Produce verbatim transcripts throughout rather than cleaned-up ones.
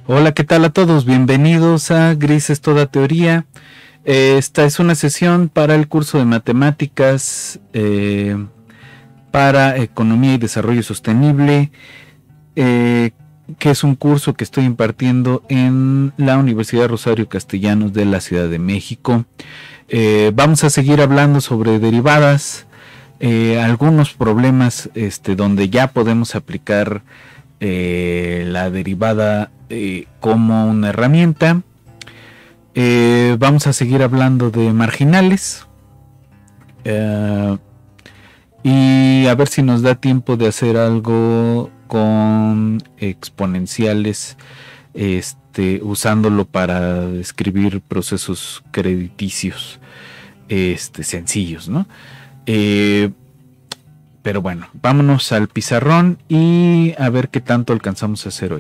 Hola, ¿qué tal a todos? Bienvenidos a Grises Toda Teoría. Eh, esta es una sesión para el curso de matemáticas eh, para Economía y Desarrollo Sostenible, eh, que es un curso que estoy impartiendo en la Universidad Rosario Castellanos de la Ciudad de México. Eh, vamos a seguir hablando sobre derivadas, eh, algunos problemas este, donde ya podemos aplicar eh, la derivada eh, como una herramienta. Eh, vamos a seguir hablando de marginales eh, y a ver si nos da tiempo de hacer algo con exponenciales, este, usándolo para describir procesos crediticios este, sencillos, ¿no? Eh, pero bueno, vámonos al pizarrón y a ver qué tanto alcanzamos a hacer hoy.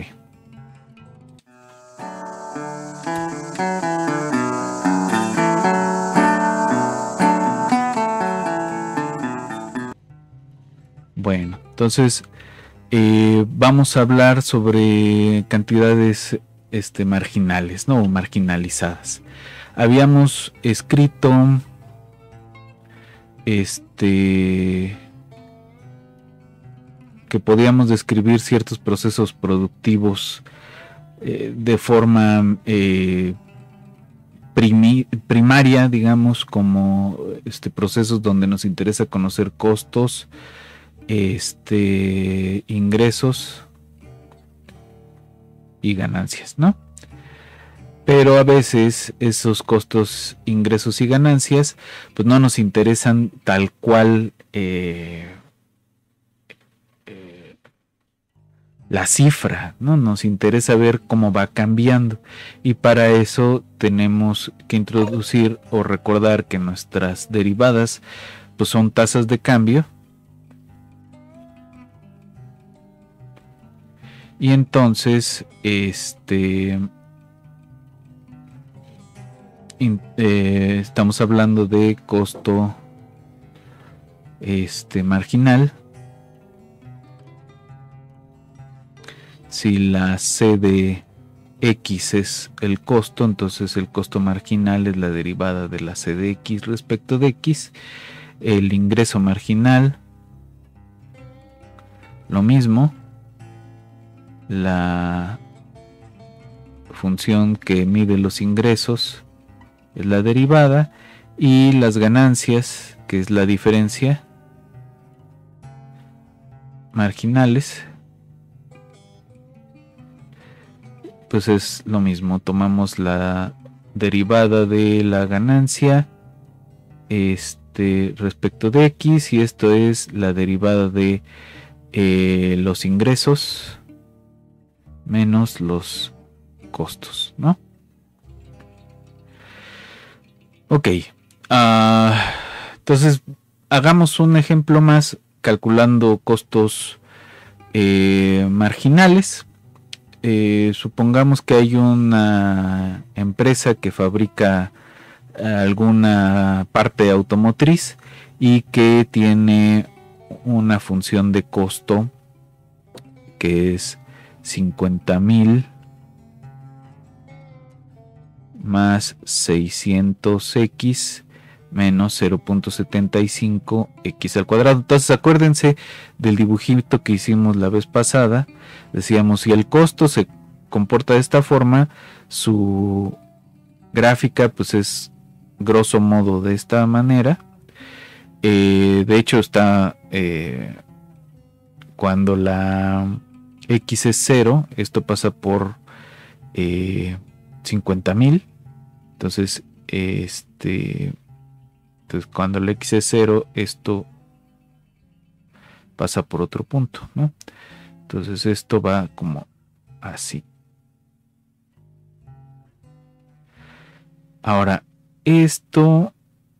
Bueno, entonces eh, vamos a hablar sobre cantidades este, marginales, ¿no? Marginalizadas. Habíamos escrito este que podíamos describir ciertos procesos productivos eh, de forma eh, primi primaria, digamos, como este, procesos donde nos interesa conocer costos, este, ingresos y ganancias, ¿no? Pero a veces esos costos, ingresos y ganancias, pues no nos interesan tal cual eh, eh, la cifra, ¿no? Nos interesa ver cómo va cambiando. Y para eso tenemos que introducir o recordar que nuestras derivadas, pues son tasas de cambio. Y entonces, este... Eh, estamos hablando de costo este marginal. Si la C de X es el costo, entonces el costo marginal es la derivada de la C de X respecto de X. El ingreso marginal, lo mismo. La función que mide los ingresos es la derivada, y las ganancias, que es la diferencia, marginales, pues es lo mismo. Tomamos la derivada de la ganancia este respecto de X, y esto es la derivada de eh, los ingresos menos los costos, ¿no? Ok, uh, entonces hagamos un ejemplo más calculando costos eh, marginales. Eh, supongamos que hay una empresa que fabrica alguna parte automotriz y que tiene una función de costo que es cincuenta mil más seiscientos x menos cero punto setenta y cinco x al cuadrado. Entonces acuérdense del dibujito que hicimos la vez pasada. Decíamos, si el costo se comporta de esta forma, su gráfica pues es grosso modo de esta manera. Eh, de hecho está eh, cuando la X es cero, esto pasa por eh, cincuenta mil. Entonces, este, entonces cuando la X es cero, esto pasa por otro punto, ¿no? Entonces esto va como así. Ahora, esto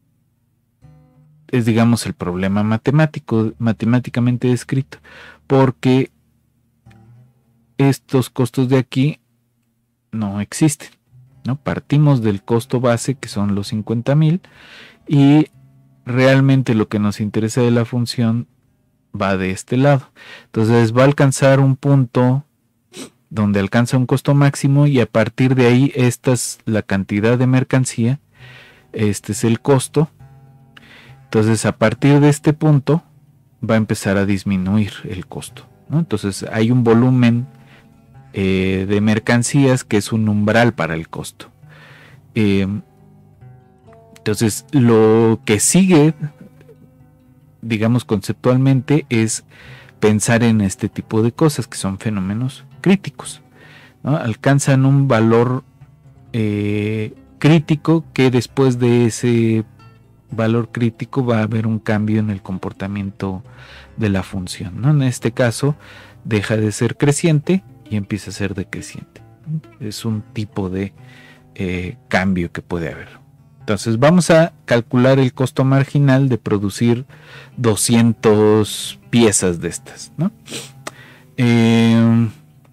es, digamos, el problema matemático, matemáticamente descrito, porque estos costos de aquí no existen, ¿no? Partimos del costo base, que son los cincuenta mil, y realmente lo que nos interesa de la función va de este lado. Entonces va a alcanzar un punto donde alcanza un costo máximo y a partir de ahí esta es la cantidad de mercancía, este es el costo. Entonces a partir de este punto va a empezar a disminuir el costo, ¿no? Entonces hay un volumen eh, de mercancías que es un umbral para el costo. Eh, entonces lo que sigue, digamos conceptualmente, es pensar en este tipo de cosas que son fenómenos críticos, ¿no? Alcanzan un valor eh, crítico que después de ese valor crítico va a haber un cambio en el comportamiento de la función, ¿no? En este caso deja de ser creciente y empieza a ser decreciente. Es un tipo de eh, cambio que puede haber. Entonces vamos a calcular el costo marginal de producir doscientas piezas de estas, ¿no? Eh,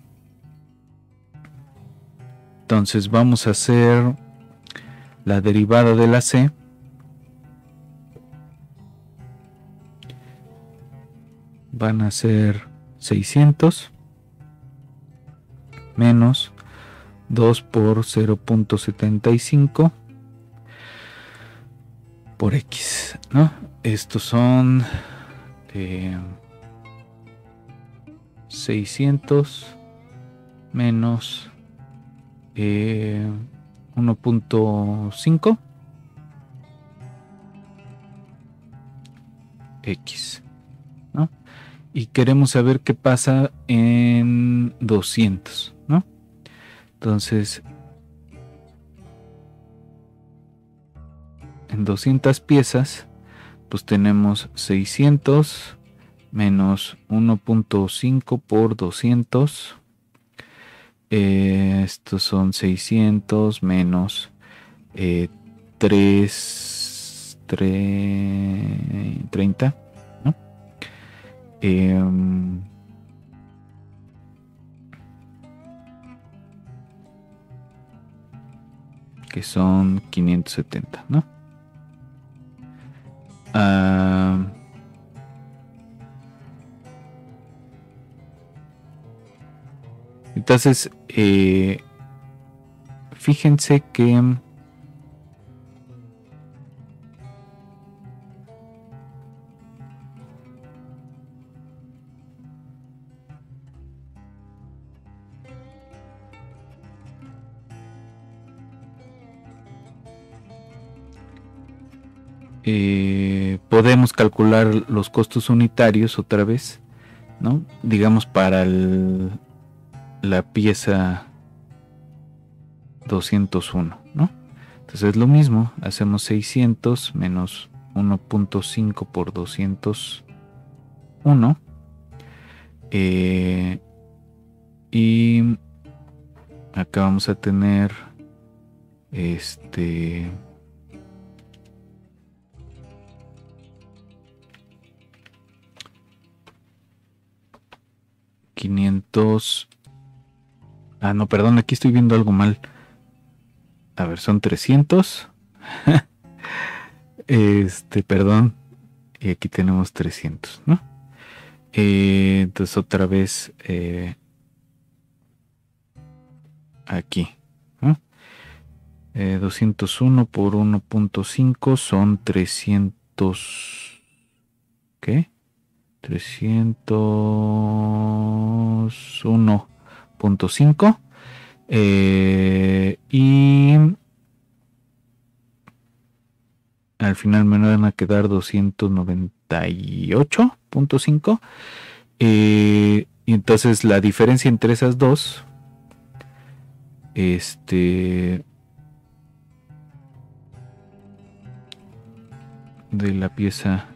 entonces vamos a hacer la derivada de la C. Van a ser seiscientos menos dos por cero punto setenta y cinco por X, ¿no? Estos son eh, seiscientos menos eh, uno punto cinco X, ¿no? Y queremos saber qué pasa en doscientos, ¿no? Entonces, en doscientas piezas, pues tenemos seiscientos menos uno punto cinco por doscientos. Eh, estos son seiscientos menos eh, tres, tres, treinta, ¿no? Eh, que son quinientos setenta, ¿no? Uh, entonces, eh, fíjense que Eh, podemos calcular los costos unitarios otra vez, ¿no? Digamos para el, la pieza doscientos uno, ¿no? Entonces es lo mismo, hacemos seiscientos menos uno punto cinco por doscientos uno eh, y acá vamos a tener este quinientos. Ah, no, perdón, aquí estoy viendo algo mal. A ver, son trescientos. este, perdón. Y aquí tenemos trescientos, ¿no? Eh, entonces otra vez eh, aquí, ¿no? Eh, doscientos uno por uno punto cinco son trescientos. ¿Qué? trescientos uno punto cinco eh, y al final me van a quedar doscientos noventa y ocho punto cinco eh, y entonces la diferencia entre esas dos este de la pieza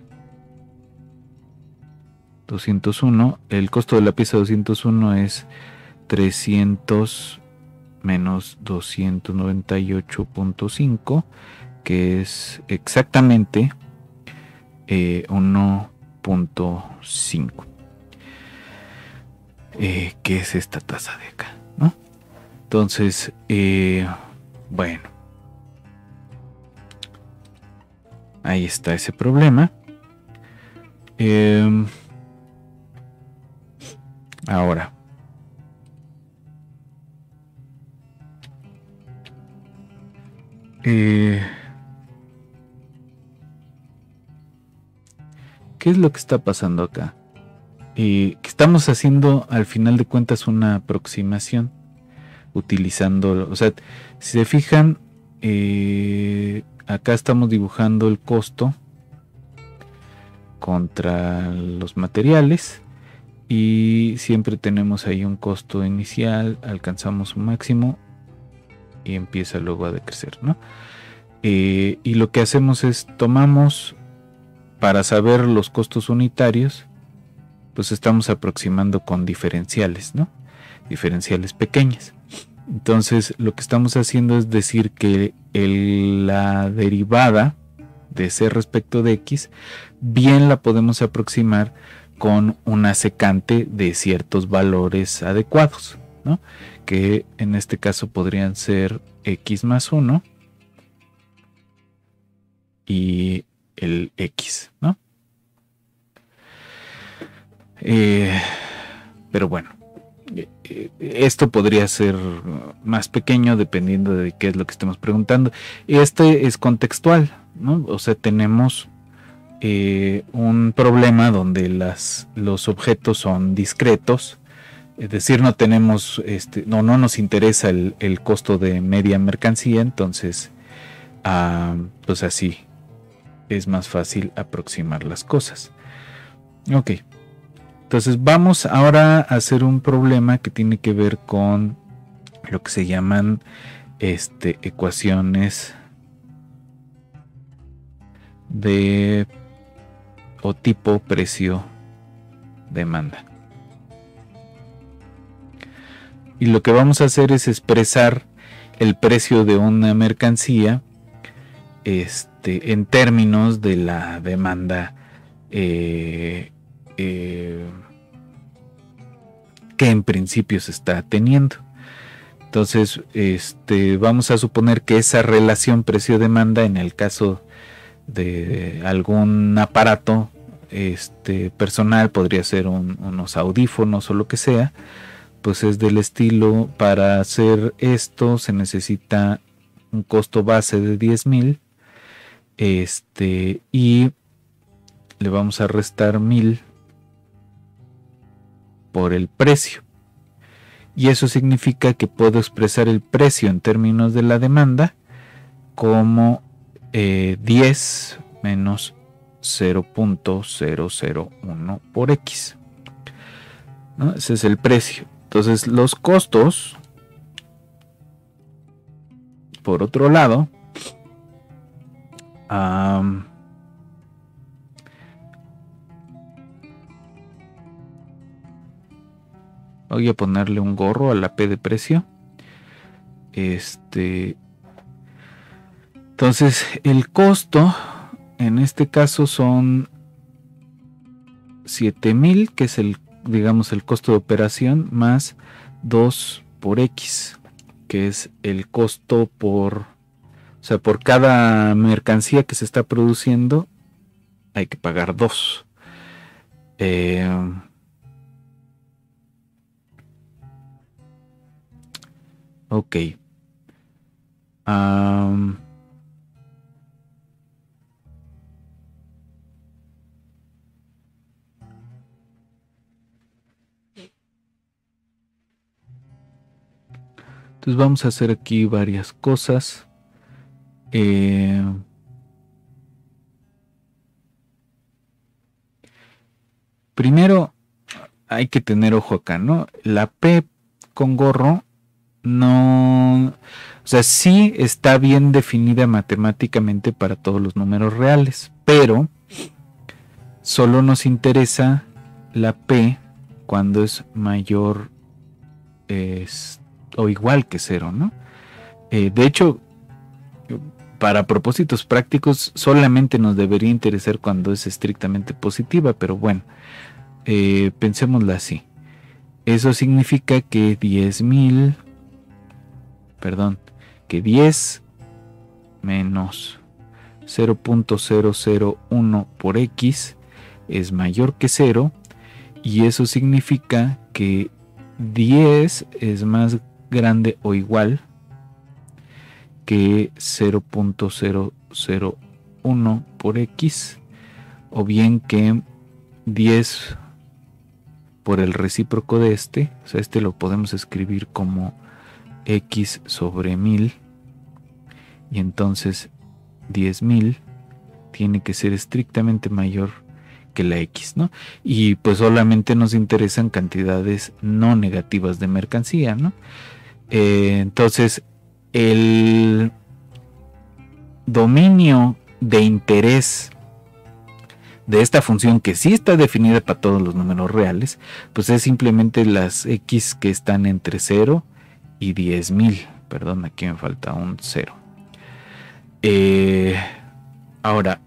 doscientos uno, el costo de la pieza doscientos uno es trescientos menos doscientos noventa y ocho punto cinco, que es exactamente eh, uno punto cinco, eh, que es esta tasa de acá, ¿no? Entonces, eh, bueno, ahí está ese problema. Eh, ahora, Eh, ¿Qué es lo que está pasando acá? Eh, que estamos haciendo al final de cuentas una aproximación utilizando, o sea, si se fijan, eh, acá estamos dibujando el costo contra los materiales y siempre tenemos ahí un costo inicial, alcanzamos un máximo y empieza luego a decrecer, ¿no? Eh, y lo que hacemos es tomamos, para saber los costos unitarios, pues estamos aproximando con diferenciales, ¿no? Diferenciales pequeñas. Entonces lo que estamos haciendo es decir que el, la derivada de C respecto de X bien la podemos aproximar con una secante de ciertos valores adecuados, ¿no? Que en este caso podrían ser X más uno y el X, ¿no? Eh, pero bueno, esto podría ser más pequeño dependiendo de qué es lo que estemos preguntando. Este es contextual, ¿no? O sea, tenemos eh, un problema donde las, los objetos son discretos, es decir, no tenemos, este, no, no nos interesa el, el costo de media mercancía, entonces, ah, pues así es más fácil aproximar las cosas. Ok. Entonces vamos ahora a hacer un problema que tiene que ver con lo que se llaman este, ecuaciones de o tipo precio demanda. Y lo que vamos a hacer es expresar el precio de una mercancía este, en términos de la demanda eh, Eh, que en principio se está teniendo. Entonces, este, vamos a suponer que esa relación precio-demanda, en el caso de algún aparato este, personal, podría ser un, unos audífonos o lo que sea, pues es del estilo: para hacer esto se necesita un costo base de diez mil, este, y le vamos a restar mil por el precio, y eso significa que puedo expresar el precio en términos de la demanda como eh, diez menos cero punto cero cero uno por X, ¿no? Ese es el precio. Entonces los costos, por otro lado, um, voy a ponerle un gorro a la P de precio. Este, entonces el costo en este caso son siete mil, que es el, digamos, el costo de operación, más dos por X, que es el costo por, o sea, por cada mercancía que se está produciendo hay que pagar dos. Eh, Ok. Um, entonces vamos a hacer aquí varias cosas. Eh, primero hay que tener ojo acá, ¿no? La P con gorro no, o sea, sí está bien definida matemáticamente para todos los números reales, pero solo nos interesa la P cuando es mayor es, o igual que cero, ¿no? Eh, de hecho, para propósitos prácticos solamente nos debería interesar cuando es estrictamente positiva, pero bueno, eh, pensémosla así. Eso significa que diez mil, perdón, que diez menos cero punto cero cero uno por X es mayor que cero, y eso significa que diez es más grande o igual que cero punto cero cero uno por X, o bien que diez por el recíproco de este, o sea, este lo podemos escribir como X sobre mil, y entonces diez mil tiene que ser estrictamente mayor que la X, ¿no? Y pues solamente nos interesan cantidades no negativas de mercancía, ¿no? Eh, entonces, el dominio de interés de esta función, que sí está definida para todos los números reales, pues es simplemente las X que están entre cero y diez mil. Perdón, aquí me falta un cero. Eh, ahora,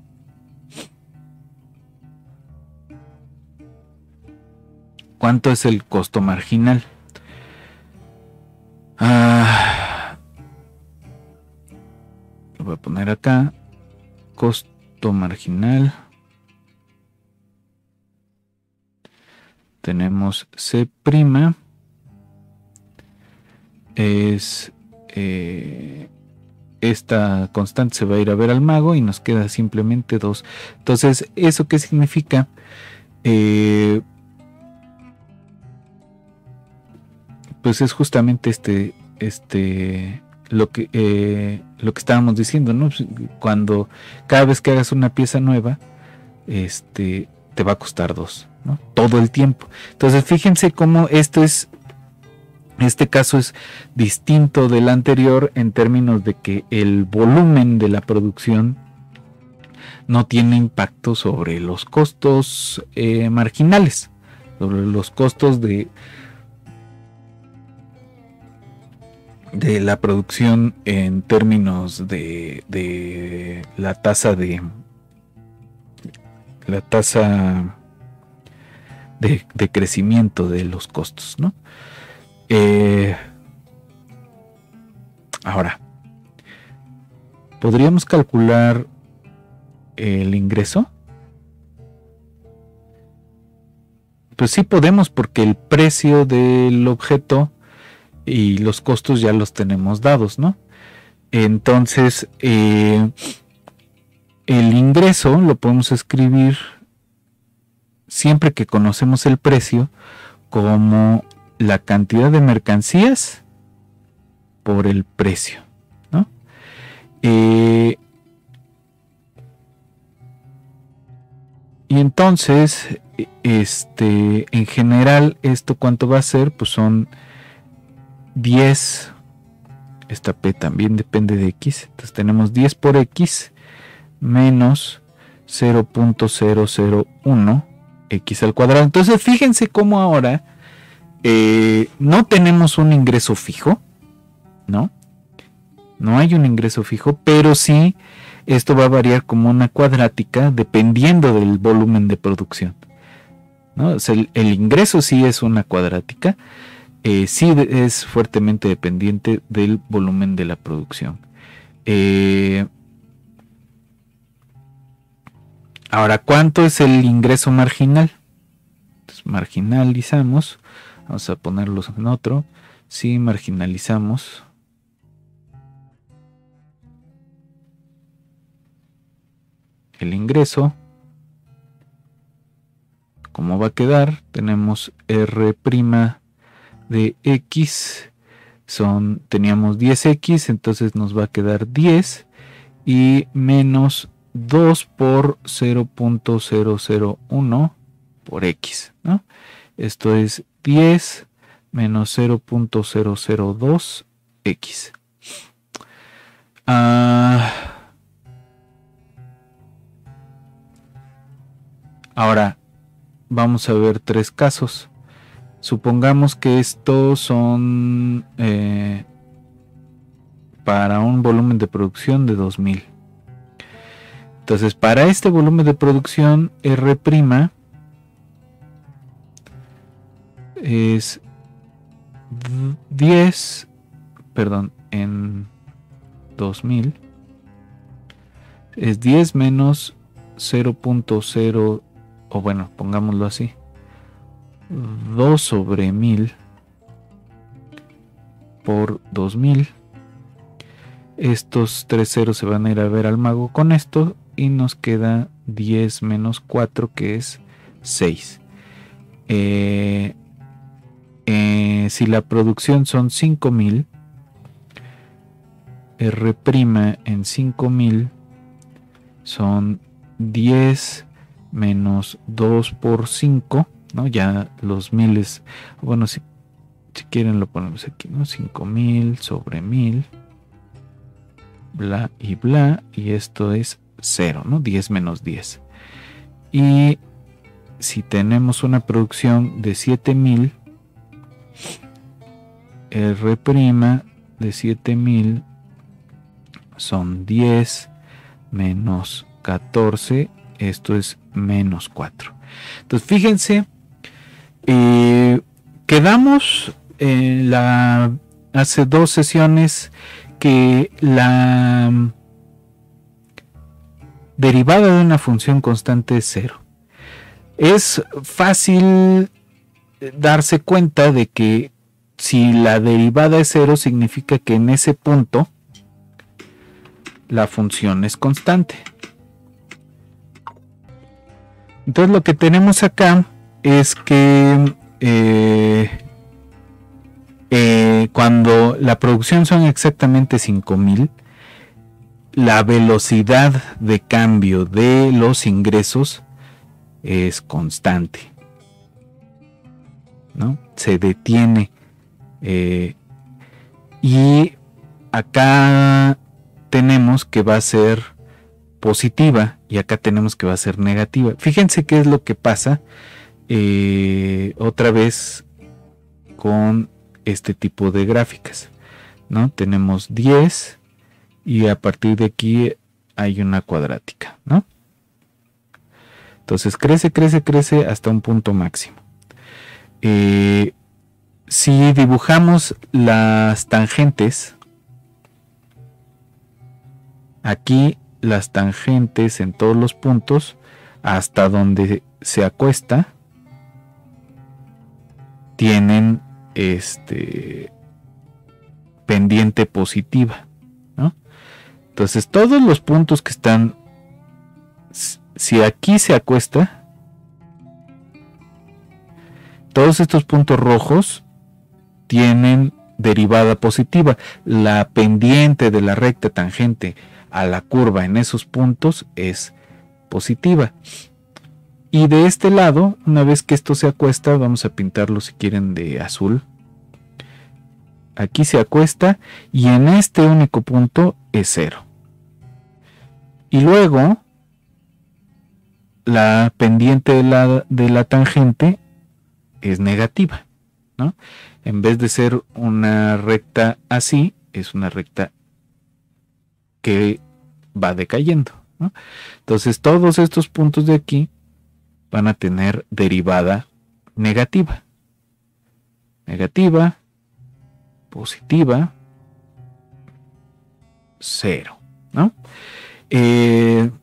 ¿cuánto es el costo marginal? Ah, lo voy a poner acá. Costo marginal. Tenemos C'. Es eh, esta constante se va a ir a ver al mago y nos queda simplemente dos. Entonces, ¿eso qué significa? Eh, pues es justamente este, este lo que eh, lo que estábamos diciendo, ¿no? Cuando cada vez que hagas una pieza nueva, este te va a costar dos, ¿no? Todo el tiempo. Entonces, fíjense cómo esto es, este caso es distinto del anterior en términos de que el volumen de la producción no tiene impacto sobre los costos eh, marginales, sobre los costos de de la producción en términos de, de la tasa de la tasa de, de crecimiento de los costos, ¿no? Eh, ahora, ¿podríamos calcular el ingreso? Pues sí podemos, porque el precio del objeto y los costos ya los tenemos dados, ¿no? Entonces, eh, el ingreso lo podemos escribir, siempre que conocemos el precio, como la cantidad de mercancías por el precio, ¿no? Eh, y entonces, este, en general, ¿esto cuánto va a ser? Pues son diez, esta P también depende de X, entonces tenemos diez por X menos cero punto cero cero uno X al cuadrado. Entonces fíjense cómo ahora eh, no tenemos un ingreso fijo, ¿no? No hay un ingreso fijo, pero sí esto va a variar como una cuadrática dependiendo del volumen de producción, ¿no? O sea, el, el ingreso sí es una cuadrática. Eh, sí es fuertemente dependiente del volumen de la producción. Eh, ahora, ¿cuánto es el ingreso marginal? Entonces, marginalizamos, vamos a ponerlos en otro. Sí, marginalizamos. El ingreso. ¿Cómo va a quedar? Tenemos R' de X, son, teníamos diez X, entonces nos va a quedar diez y menos dos por cero punto cero cero uno por X, ¿no? Esto es diez menos cero punto cero cero dos X. Ah, ahora vamos a ver tres casos. Supongamos que estos son eh, para un volumen de producción de dos mil. Entonces, para este volumen de producción, R' es diez, perdón, en dos mil, es diez menos cero punto cero, o bueno, pongámoslo así, dos sobre mil por dos mil. Estos tres ceros se van a ir a ver al mago con esto y nos queda diez menos cuatro, que es seis. Eh, eh, si la producción son cinco mil, R' en cinco mil son diez menos dos por cinco, ¿no? Ya los miles, bueno, si, si quieren lo ponemos aquí, ¿no? cinco mil sobre mil, bla y bla, y esto es cero, ¿no? diez menos diez. Y si tenemos una producción de siete mil, R' de siete mil son diez menos catorce, esto es menos cuatro. Entonces fíjense, eh, quedamos en la, hace dos sesiones que la derivada de una función constante es cero. Es fácil darse cuenta de que si la derivada es cero, significa que en ese punto la función es constante. Entonces lo que tenemos acá es que eh, eh, cuando la producción son exactamente cinco mil, la velocidad de cambio de los ingresos es constante, ¿no? Se detiene. Eh, y acá tenemos que va a ser positiva y acá tenemos que va a ser negativa. Fíjense qué es lo que pasa eh, otra vez con este tipo de gráficas, ¿no? Tenemos diez y a partir de aquí hay una cuadrática, ¿no? Entonces crece, crece, crece hasta un punto máximo. Eh, si dibujamos las tangentes, aquí las tangentes en todos los puntos hasta donde se acuesta tienen este pendiente positiva, ¿no? Entonces todos los puntos que están, si aquí se acuesta, todos estos puntos rojos tienen derivada positiva. La pendiente de la recta tangente a la curva en esos puntos es positiva. Y de este lado, una vez que esto se acuesta, vamos a pintarlo si quieren de azul. Aquí se acuesta y en este único punto es cero. Y luego la pendiente de la, de la tangente es negativa, ¿no? En vez de ser una recta así, es una recta que va decayendo, ¿no? Entonces todos estos puntos de aquí van a tener derivada negativa. Negativa, positiva, cero, ¿no? Eh,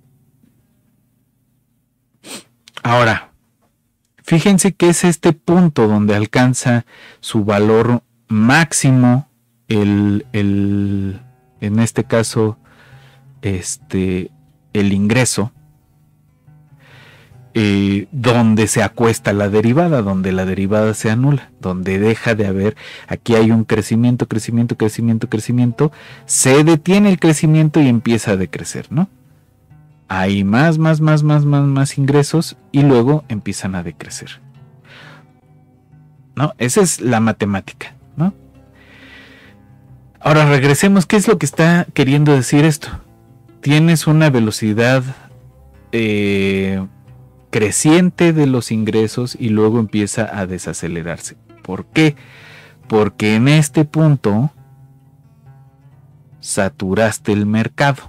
ahora, fíjense que es este punto donde alcanza su valor máximo, el, el, en este caso, este, el ingreso, eh, donde se acuesta la derivada, donde la derivada se anula, donde deja de haber, aquí hay un crecimiento, crecimiento, crecimiento, crecimiento, se detiene el crecimiento y empieza a decrecer, ¿no? Hay más, más, más, más, más, más ingresos y luego empiezan a decrecer, ¿no? Esa es la matemática, ¿no? Ahora regresemos, ¿qué es lo que está queriendo decir esto? Tienes una velocidad eh, creciente de los ingresos y luego empieza a desacelerarse. ¿Por qué? Porque en este punto saturaste el mercado.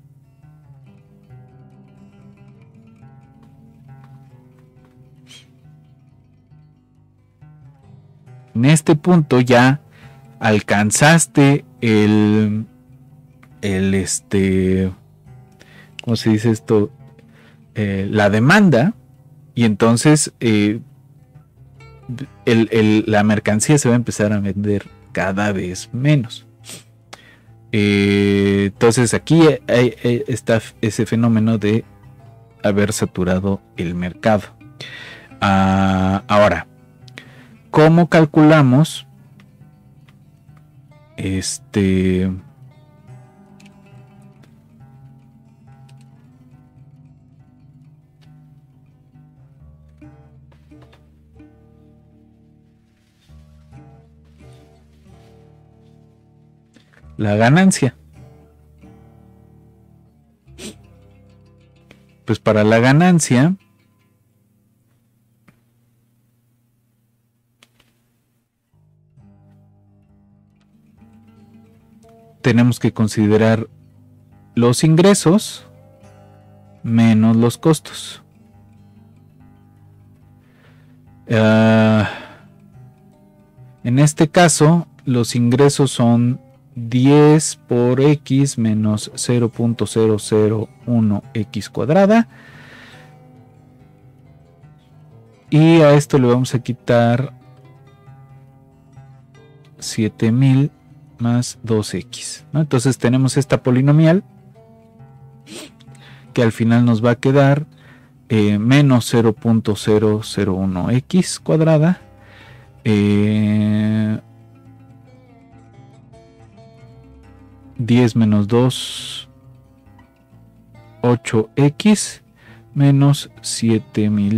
En este punto ya alcanzaste el, el este, ¿cómo se dice esto? Eh, la demanda, y entonces eh, el, el, la mercancía se va a empezar a vender cada vez menos. Eh, entonces aquí hay, hay, está ese fenómeno de haber saturado el mercado. Ah, ahora, ¿cómo calculamos este la ganancia? Pues para la ganancia tenemos que considerar los ingresos menos los costos. Uh, en este caso, los ingresos son diez por x menos cero punto cero cero uno x cuadrada. Y a esto le vamos a quitar siete mil más dos x, ¿no? Entonces tenemos esta polinomial que al final nos va a quedar eh, menos cero punto cero cero uno x cuadrada eh, diez menos dos, ocho x menos siete mil,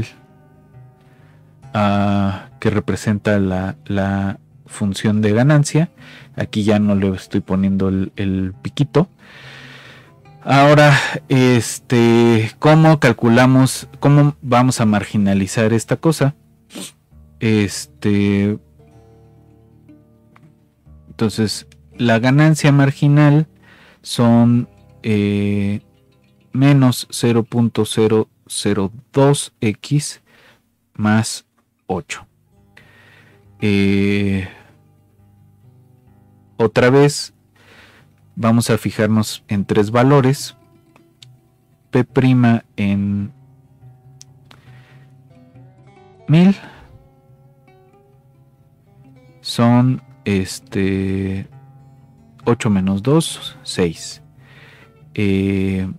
uh, que representa la, la función de ganancia. Aquí ya no le estoy poniendo el, el piquito. Ahora, este, ¿cómo calculamos, cómo vamos a marginalizar esta cosa? Este, entonces, la ganancia marginal son eh, menos cero punto cero cero dos x más ocho. Eh, otra vez vamos a fijarnos en tres valores. P' en mil son este ocho menos dos, seis. Eh,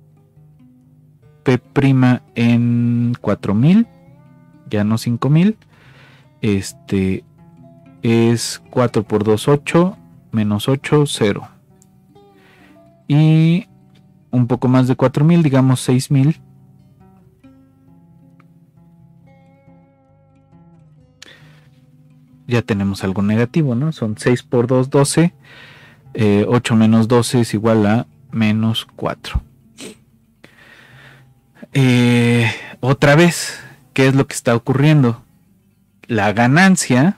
P' en cuatro mil, ya no cinco mil, este es cuatro por dos, ocho, menos ocho, cero. Y un poco más de cuatro mil, digamos seis mil. Ya tenemos algo negativo, ¿no? Son seis por dos, doce. Eh, ocho menos doce es igual a menos cuatro. Eh, otra vez, ¿qué es lo que está ocurriendo? La ganancia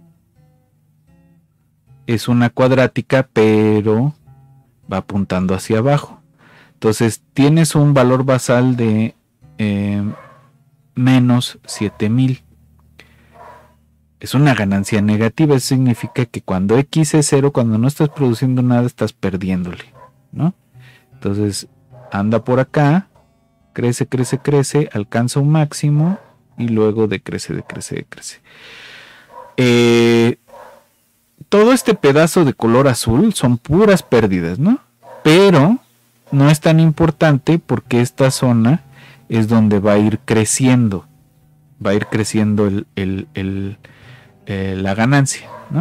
es una cuadrática, pero va apuntando hacia abajo. Entonces tienes un valor basal de eh, menos siete mil. Es una ganancia negativa. Eso significa que cuando x es cero, cuando no estás produciendo nada, estás perdiéndole, ¿no? Entonces anda por acá, crece, crece, crece, alcanza un máximo y luego decrece, decrece, decrece. Eh, todo este pedazo de color azul son puras pérdidas, ¿no? Pero no es tan importante porque esta zona es donde va a ir creciendo, va a ir creciendo el, el, el, eh, la ganancia, ¿no?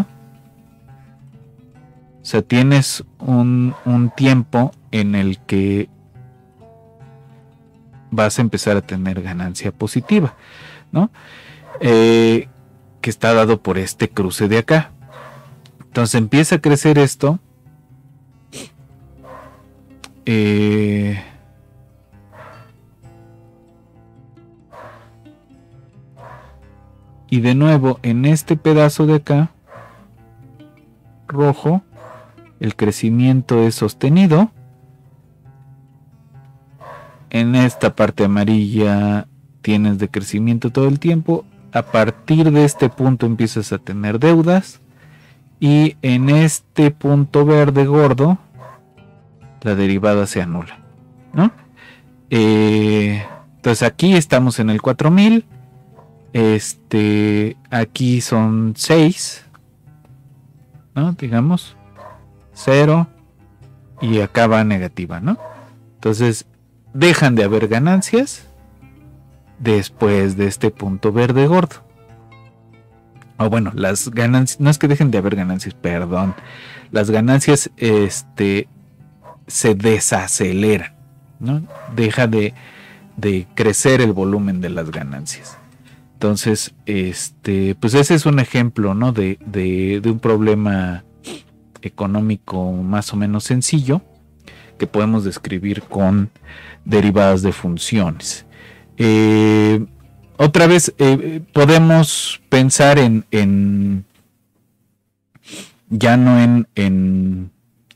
O sea, tienes un, un tiempo en el que vas a empezar a tener ganancia positiva, ¿no? Eh, que está dado por este cruce de acá. Entonces empieza a crecer esto. Eh, y de nuevo en este pedazo de acá rojo el crecimiento es sostenido. En esta parte amarilla tienes de crecimiento todo el tiempo. A partir de este punto empiezas a tener deudas. Y en este punto verde gordo la derivada se anula, ¿no? Eh, entonces aquí estamos en el cuatro mil. Este, aquí son seis, ¿no? Digamos cero, y acá va negativa, ¿no? Entonces dejan de haber ganancias después de este punto verde gordo. O bueno, las ganancias, no es que dejen de haber ganancias, perdón, las ganancias este, se desaceleran, ¿no? Deja de, de crecer el volumen de las ganancias. Entonces, este, pues ese es un ejemplo, ¿no? De, de, de un problema económico más o menos sencillo que podemos describir con derivadas de funciones. Eh, otra vez eh, podemos pensar en, en ya no en, en,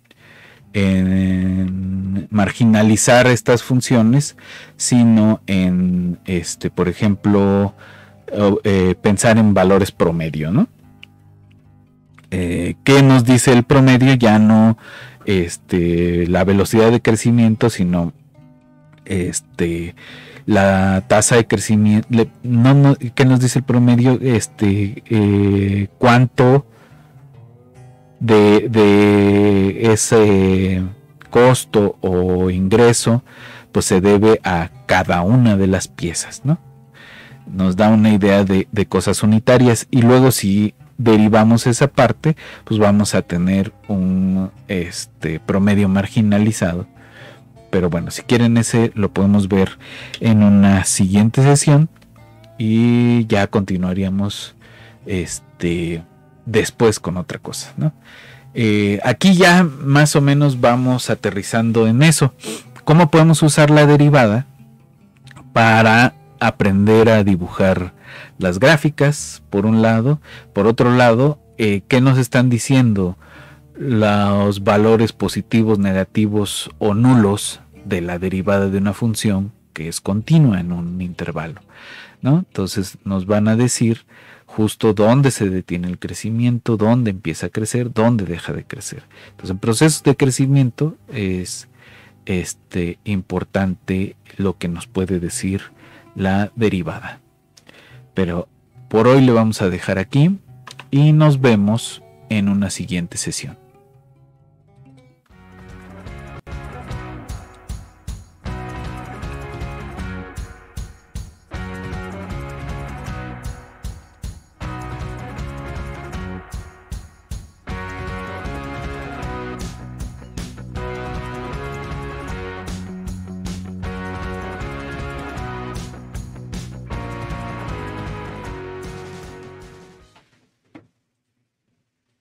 en marginalizar estas funciones, sino en, este, por ejemplo, eh, pensar en valores promedio, ¿no? Eh, ¿Qué nos dice el promedio? Ya no este, la velocidad de crecimiento, sino este, la tasa de crecimiento. No, no, ¿qué nos dice el promedio? Este, eh, ¿cuánto de, de ese costo o ingreso pues se debe a cada una de las piezas, ¿no? Nos da una idea de, de cosas unitarias, y luego si derivamos esa parte, pues vamos a tener un este, promedio marginalizado. Pero bueno, si quieren ese lo podemos ver en una siguiente sesión y ya continuaríamos este, después con otra cosa, ¿no? Eh, aquí ya más o menos vamos aterrizando en eso. ¿Cómo podemos usar la derivada para aprender a dibujar las gráficas, por un lado? Por otro lado, eh, ¿qué nos están diciendo los valores positivos, negativos o nulos de la derivada de una función que es continua en un intervalo, ¿no? Entonces nos van a decir justo dónde se detiene el crecimiento, dónde empieza a crecer, dónde deja de crecer. Entonces en procesos de crecimiento es este, importante lo que nos puede decir la derivada. Pero por hoy le vamos a dejar aquí y nos vemos en una siguiente sesión.